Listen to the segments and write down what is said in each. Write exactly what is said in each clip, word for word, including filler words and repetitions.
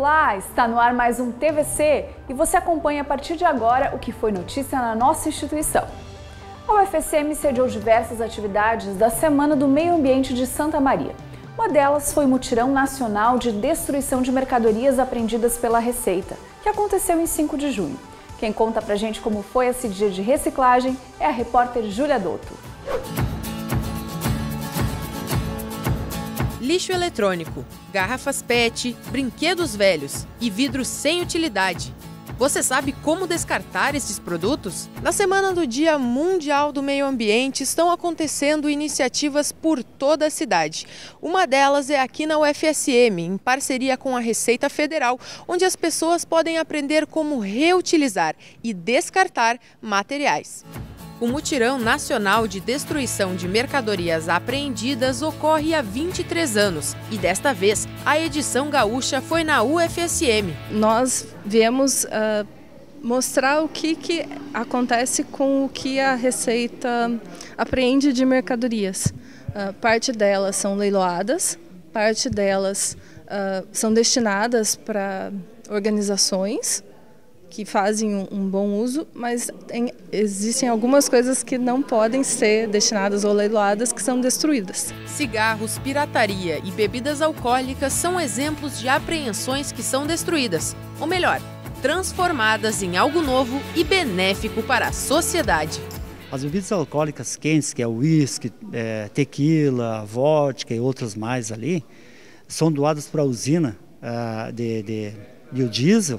Olá, está no ar mais um T V C e você acompanha a partir de agora o que foi notícia na nossa instituição. A U F S M sediou diversas atividades da Semana do Meio Ambiente de Santa Maria. Uma delas foi o Mutirão Nacional de Destruição de Mercadorias Apreendidas pela Receita, que aconteceu em cinco de junho. Quem conta pra gente como foi esse dia de reciclagem é a repórter Júlia Dotto. Lixo eletrônico, garrafas P E T, brinquedos velhos e vidros sem utilidade. Você sabe como descartar esses produtos? Na semana do Dia Mundial do Meio Ambiente estão acontecendo iniciativas por toda a cidade. Uma delas é aqui na U F S M, em parceria com a Receita Federal, onde as pessoas podem aprender como reutilizar e descartar materiais. O Mutirão Nacional de Destruição de Mercadorias Apreendidas ocorre há vinte e três anos e desta vez a edição gaúcha foi na U F S M. Nós viemos uh, mostrar o que, que acontece com o que a Receita apreende de mercadorias. Uh, parte delas são leiloadas, parte delas uh, são destinadas para organizações que fazem um, um bom uso, mas tem, existem algumas coisas que não podem ser destinadas ou leiloadas, que são destruídas. Cigarros, pirataria e bebidas alcoólicas são exemplos de apreensões que são destruídas, ou melhor, transformadas em algo novo e benéfico para a sociedade. As bebidas alcoólicas quentes, que é o uísque, é, tequila, vodka e outras mais ali, são doadas para a usina uh, de, de biodiesel,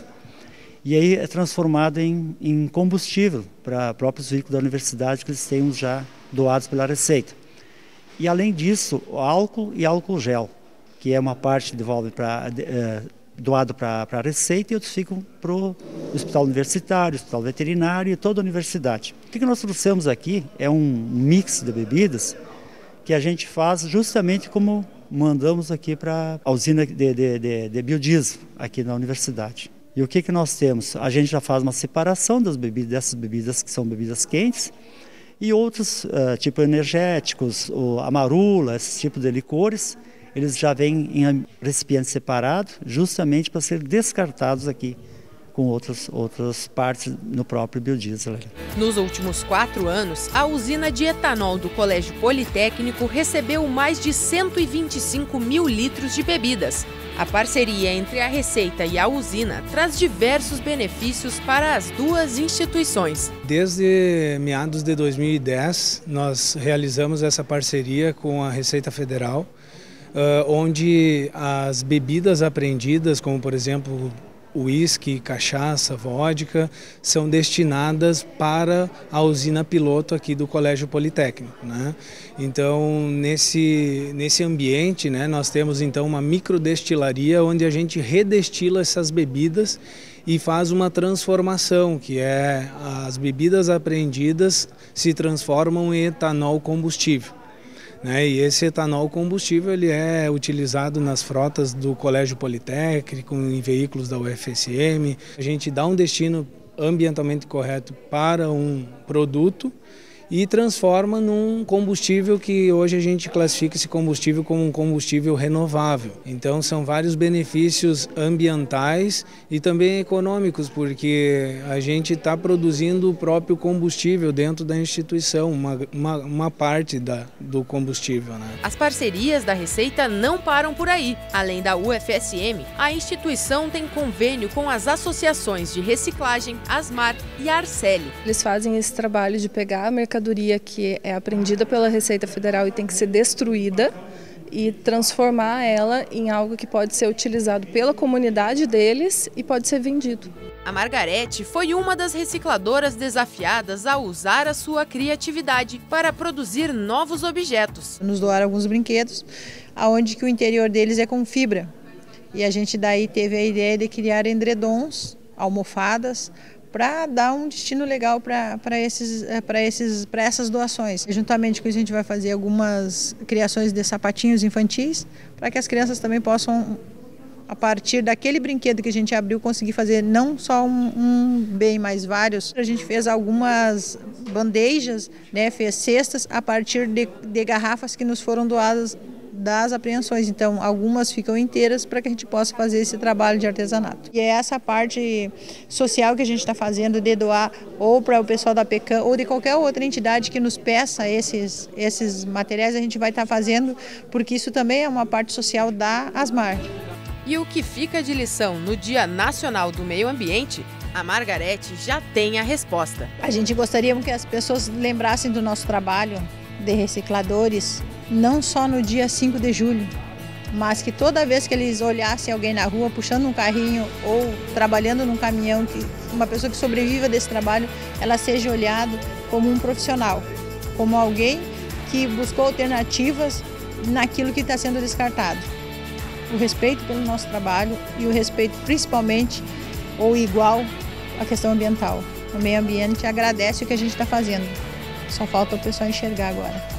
e aí é transformado em, em combustível para próprios veículos da universidade que eles têm já doados pela Receita. E além disso, o álcool e álcool gel, que é uma parte devolve pra, é, doado para a Receita e outros ficam para o hospital universitário, hospital veterinário e toda a universidade. O que, que nós trouxemos aqui é um mix de bebidas que a gente faz justamente como mandamos aqui para a usina de, de, de, de biodiesel aqui na universidade. E o que, que nós temos? A gente já faz uma separação das bebidas, dessas bebidas que são bebidas quentes e outros, uh, tipo energéticos, o amarula, esse tipo de licores, eles já vêm em recipiente separado, justamente para ser descartados aqui com outras, outras partes no próprio biodiesel. Nos últimos quatro anos, a usina de etanol do Colégio Politécnico recebeu mais de cento e vinte e cinco mil litros de bebidas. A parceria entre a Receita e a usina traz diversos benefícios para as duas instituições. Desde meados de dois mil e dez, nós realizamos essa parceria com a Receita Federal, onde as bebidas apreendidas, como por exemplo uísque, cachaça, vodka, são destinadas para a usina piloto aqui do Colégio Politécnico, né? Então, nesse, nesse ambiente, né, nós temos então uma microdestilaria onde a gente redestila essas bebidas e faz uma transformação, que é as bebidas apreendidas se transformam em etanol combustível. Né, e esse etanol combustível ele é utilizado nas frotas do Colégio Politécnico, em veículos da U F S M. A gente dá um destino ambientalmente correto para um produto e transforma num combustível que hoje a gente classifica esse combustível como um combustível renovável. Então são vários benefícios ambientais e também econômicos, porque a gente está produzindo o próprio combustível dentro da instituição, uma, uma, uma parte da, do combustível, né? As parcerias da Receita não param por aí. Além da U F S M, a instituição tem convênio com as associações de reciclagem, Asmar e Arceli. Eles fazem esse trabalho de pegar a mercadoria que é apreendida pela Receita Federal e tem que ser destruída e transformar ela em algo que pode ser utilizado pela comunidade deles e pode ser vendido. A Margarete foi uma das recicladoras desafiadas a usar a sua criatividade para produzir novos objetos. Nos doaram alguns brinquedos, onde que o interior deles é com fibra. E a gente daí teve a ideia de criar edredons, almofadas, para dar um destino legal para esses, para esses, para essas doações. E juntamente com isso a gente vai fazer algumas criações de sapatinhos infantis, para que as crianças também possam, a partir daquele brinquedo que a gente abriu, conseguir fazer não só um, um bem, mas vários. A gente fez algumas bandejas, né, fez cestas a partir de, de garrafas que nos foram doadas das apreensões. Então, algumas ficam inteiras para que a gente possa fazer esse trabalho de artesanato. E é essa parte social que a gente está fazendo, de doar ou para o pessoal da PECAM ou de qualquer outra entidade que nos peça esses, esses materiais, a gente vai estar fazendo, porque isso também é uma parte social da ASMAR. E o que fica de lição no Dia Nacional do Meio Ambiente, a Margarete já tem a resposta. A gente gostaria que as pessoas lembrassem do nosso trabalho de recicladores, não só no dia cinco de julho, mas que toda vez que eles olhassem alguém na rua puxando um carrinho ou trabalhando num caminhão, que uma pessoa que sobreviva desse trabalho, ela seja olhada como um profissional, como alguém que buscou alternativas naquilo que está sendo descartado. O respeito pelo nosso trabalho e o respeito principalmente ou igual à questão ambiental. O meio ambiente agradece o que a gente está fazendo. Só falta o pessoal enxergar agora.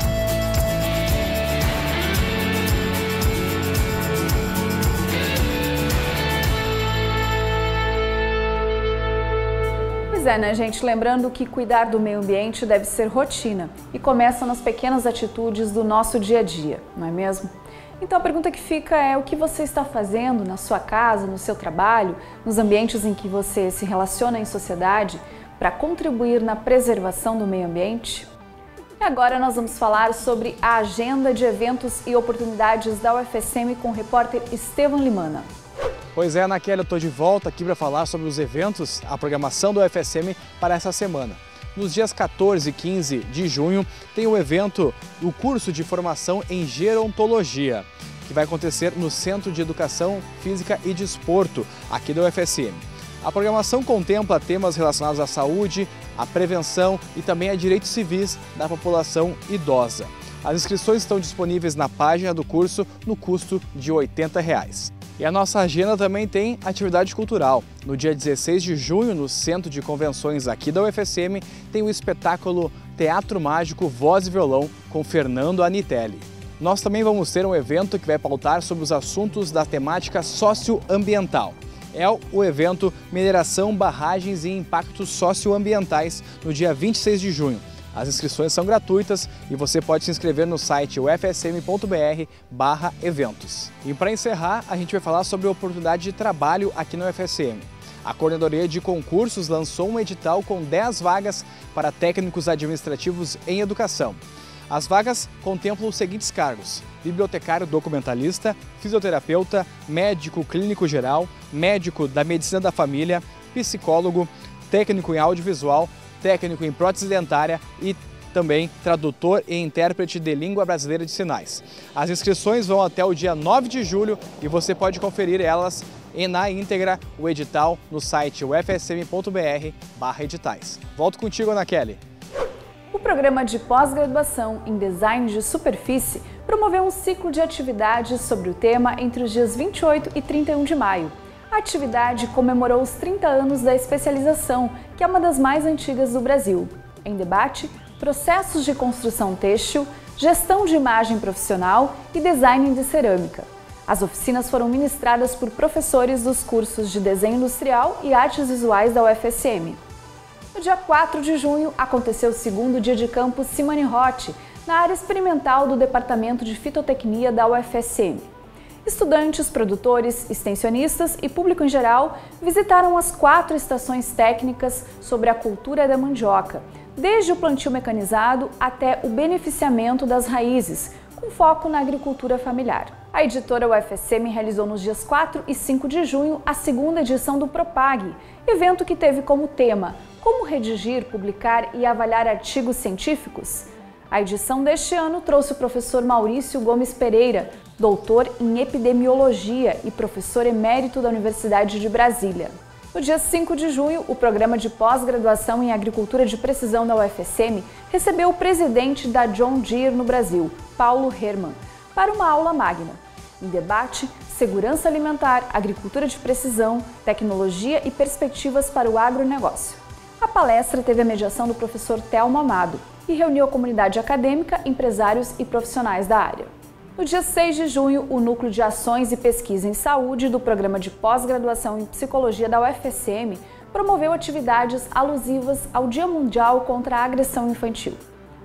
Pois é, né, gente? Lembrando que cuidar do meio ambiente deve ser rotina e começa nas pequenas atitudes do nosso dia a dia, não é mesmo? Então a pergunta que fica é: o que você está fazendo na sua casa, no seu trabalho, nos ambientes em que você se relaciona em sociedade para contribuir na preservação do meio ambiente? E agora nós vamos falar sobre a agenda de eventos e oportunidades da U F S M com o repórter Estevam Limana. Pois é, Ana Kelly, eu estou de volta aqui para falar sobre os eventos, a programação da U F S M para essa semana. Nos dias quatorze e quinze de junho tem o evento do curso de formação em gerontologia, que vai acontecer no Centro de Educação Física e Desporto, aqui da U F S M. A programação contempla temas relacionados à saúde, à prevenção e também a direitos civis da população idosa. As inscrições estão disponíveis na página do curso no custo de oitenta reais. E a nossa agenda também tem atividade cultural. No dia dezesseis de junho, no Centro de Convenções aqui da U F S M, tem o espetáculo Teatro Mágico Voz e Violão com Fernando Anitelli. Nós também vamos ter um evento que vai pautar sobre os assuntos da temática socioambiental. É o evento Mineração, Barragens e Impactos Socioambientais no dia vinte e seis de junho. As inscrições são gratuitas e você pode se inscrever no site u f s m ponto b r barra eventos. E para encerrar, a gente vai falar sobre a oportunidade de trabalho aqui na U F S M. A Coordenadoria de Concursos lançou um edital com dez vagas para técnicos administrativos em educação. As vagas contemplam os seguintes cargos: bibliotecário documentalista, fisioterapeuta, médico clínico geral, médico da medicina da família, psicólogo, técnico em audiovisual, técnico em prótese dentária e também tradutor e intérprete de língua brasileira de sinais. As inscrições vão até o dia nove de julho e você pode conferir elas e na íntegra o edital no site u f s m ponto b r barra editais. Volto contigo, Ana Kelly. O programa de pós-graduação em Design de Superfície promoveu um ciclo de atividades sobre o tema entre os dias vinte e oito e trinta e um de maio. A atividade comemorou os trinta anos da especialização, que é uma das mais antigas do Brasil. Em debate, processos de construção têxtil, gestão de imagem profissional e design de cerâmica. As oficinas foram ministradas por professores dos cursos de Desenho Industrial e Artes Visuais da U F S M. No dia quatro de junho, aconteceu o segundo dia de campo Simone Rotti, na área experimental do Departamento de Fitotecnia da U F S M. Estudantes, produtores, extensionistas e público em geral visitaram as quatro estações técnicas sobre a cultura da mandioca, desde o plantio mecanizado até o beneficiamento das raízes, com foco na agricultura familiar. A editora U F S M realizou nos dias quatro e cinco de junho a segunda edição do Propag, evento que teve como tema Como redigir, publicar e avaliar artigos científicos. A edição deste ano trouxe o professor Maurício Gomes Pereira, doutor em epidemiologia e professor emérito da Universidade de Brasília. No dia cinco de junho, o programa de pós-graduação em agricultura de precisão da U F S M recebeu o presidente da John Deere no Brasil, Paulo Hermann, para uma aula magna. Em debate, segurança alimentar, agricultura de precisão, tecnologia e perspectivas para o agronegócio. A palestra teve a mediação do professor Telmo Amado e reuniu a comunidade acadêmica, empresários e profissionais da área. No dia seis de junho, o Núcleo de Ações e Pesquisa em Saúde do Programa de Pós-Graduação em Psicologia da U F S M promoveu atividades alusivas ao Dia Mundial contra a Agressão Infantil.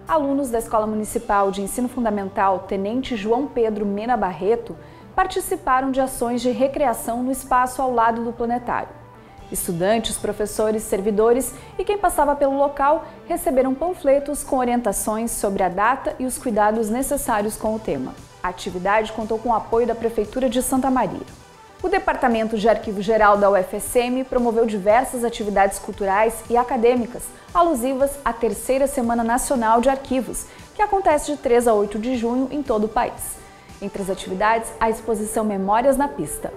Alunos da Escola Municipal de Ensino Fundamental Tenente João Pedro Mena Barreto participaram de ações de recreação no espaço ao lado do planetário. Estudantes, professores, servidores e quem passava pelo local receberam panfletos com orientações sobre a data e os cuidados necessários com o tema. A atividade contou com o apoio da Prefeitura de Santa Maria. O Departamento de Arquivo Geral da U F S M promoveu diversas atividades culturais e acadêmicas alusivas à terceira Semana Nacional de Arquivos, que acontece de três a oito de junho em todo o país. Entre as atividades, a exposição Memórias na Pista.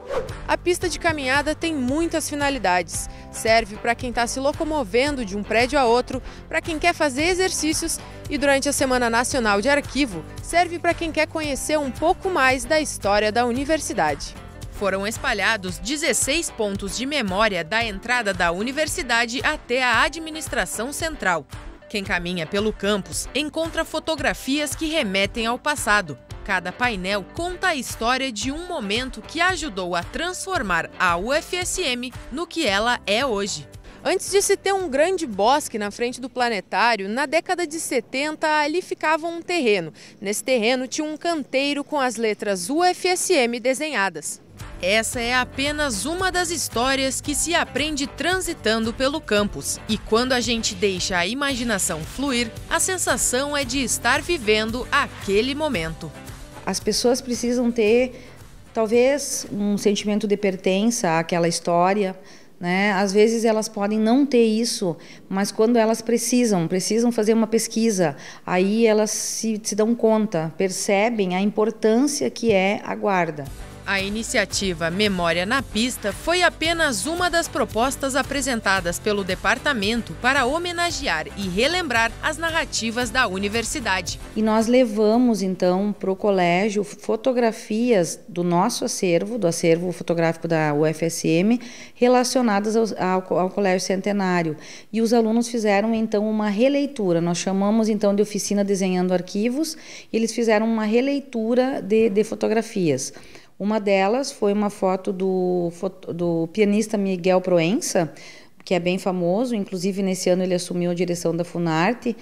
A pista de caminhada tem muitas finalidades. Serve para quem está se locomovendo de um prédio a outro, para quem quer fazer exercícios e durante a Semana Nacional de Arquivo, serve para quem quer conhecer um pouco mais da história da universidade. Foram espalhados dezesseis pontos de memória da entrada da universidade até a administração central. Quem caminha pelo campus encontra fotografias que remetem ao passado. Cada painel conta a história de um momento que ajudou a transformar a U F S M no que ela é hoje. Antes de se ter um grande bosque na frente do planetário, na década de setenta ali ficava um terreno. Nesse terreno tinha um canteiro com as letras U F S M desenhadas. Essa é apenas uma das histórias que se aprende transitando pelo campus. E quando a gente deixa a imaginação fluir, a sensação é de estar vivendo aquele momento. As pessoas precisam ter, talvez, um sentimento de pertença àquela história, né? Às vezes elas podem não ter isso, mas quando elas precisam, precisam fazer uma pesquisa, aí elas se, se dão conta, percebem a importância que é a guarda. A iniciativa Memória na Pista foi apenas uma das propostas apresentadas pelo departamento para homenagear e relembrar as narrativas da universidade. E nós levamos, então, para o colégio fotografias do nosso acervo, do acervo fotográfico da U F S M, relacionadas ao, ao, ao Colégio Centenário. E os alunos fizeram, então, uma releitura. Nós chamamos, então, de Oficina Desenhando Arquivos, e eles fizeram uma releitura de, de fotografias. Uma delas foi uma foto do, do pianista Miguel Proença, que é bem famoso, inclusive nesse ano ele assumiu a direção da Funarte,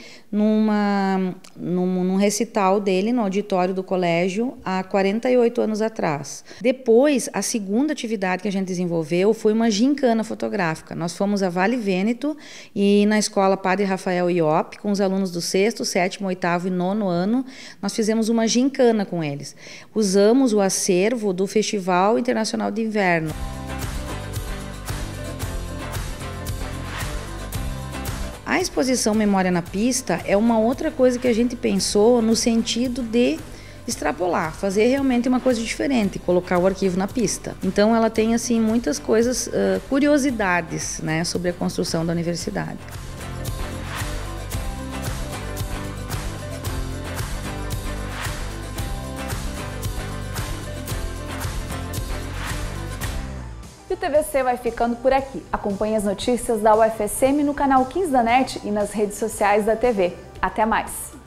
numa, num, num recital dele no auditório do colégio há quarenta e oito anos atrás. Depois, a segunda atividade que a gente desenvolveu foi uma gincana fotográfica. Nós fomos a Vale Vêneto e na escola Padre Rafael Iop, com os alunos do sexto, sétimo, oitavo e nono ano, nós fizemos uma gincana com eles. Usamos o acervo do Festival Internacional de Inverno. A exposição Memória na Pista é uma outra coisa que a gente pensou no sentido de extrapolar, fazer realmente uma coisa diferente, colocar o arquivo na pista. Então ela tem assim muitas coisas, uh, curiosidades, né, sobre a construção da universidade. O T V C vai ficando por aqui. Acompanhe as notícias da U F S M no canal quinze da NET e nas redes sociais da T V. Até mais!